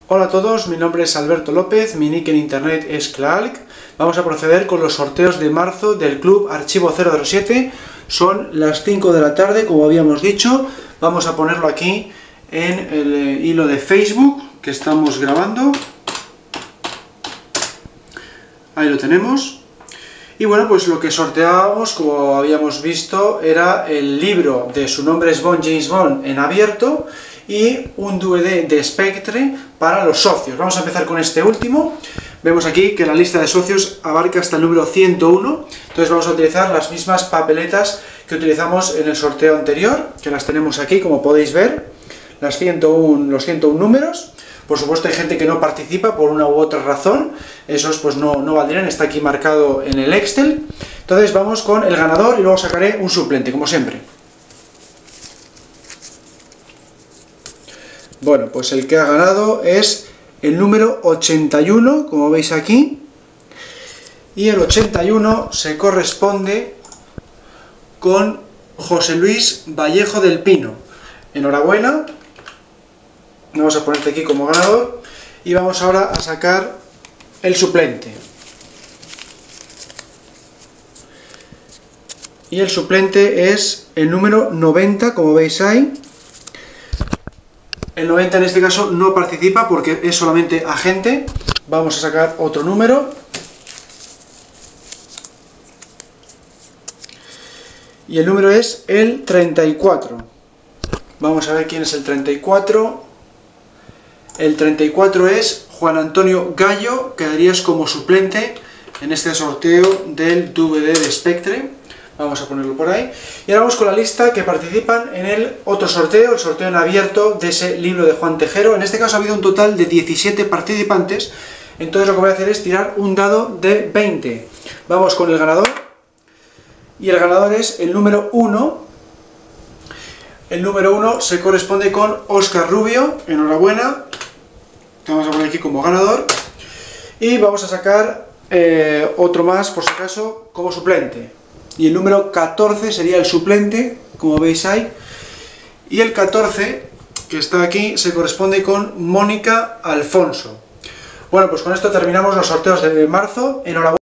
Hola a todos, mi nombre es Alberto López, mi nick en internet es Clark. Vamos a proceder con los sorteos de marzo del Club Archivo 007. Son las 5 de la tarde, como habíamos dicho. Vamos a ponerlo aquí en el hilo de Facebook que estamos grabando. Ahí lo tenemos. Y bueno, pues lo que sorteábamos, como habíamos visto, era el libro de Su nombre es Bond, James Bond, en abierto, y un DVD de Spectre para los socios. Vamos a empezar con este último. Vemos aquí que la lista de socios abarca hasta el número 101, entonces vamos a utilizar las mismas papeletas que utilizamos en el sorteo anterior, que las tenemos aquí, como podéis ver, los 101 números. Por supuesto hay gente que no participa por una u otra razón, esos pues no valdrían, está aquí marcado en el Excel. Entonces vamos con el ganador y luego sacaré un suplente, como siempre. Bueno, pues el que ha ganado es el número 81, como veis aquí, y el 81 se corresponde con José Luis Vallejo del Pino. Enhorabuena. Vamos a ponerte aquí como ganador y vamos ahora a sacar el suplente. Y el suplente es el número 90, como veis ahí. El 90 en este caso no participa porque es solamente agente. Vamos a sacar otro número. Y el número es el 34. Vamos a ver quién es el 34. El 34 es Juan Antonio Gallo, quedarías como suplente en este sorteo del DVD de Spectre. Vamos a ponerlo por ahí. Y ahora vamos con la lista que participan en el otro sorteo, el sorteo en abierto de ese libro de Juan Tejero. En este caso ha habido un total de 17 participantes, entonces lo que voy a hacer es tirar un dado de 20. Vamos con el ganador, y el ganador es el número 1. El número 1 se corresponde con Óscar Rubio, enhorabuena. Te vamos a poner aquí como ganador. Y vamos a sacar otro más, por si acaso, como suplente. Y el número 14 sería el suplente, como veis ahí. Y el 14, que está aquí, se corresponde con Mónica Alfonso. Bueno, pues con esto terminamos los sorteos de marzo. Enhorabuena.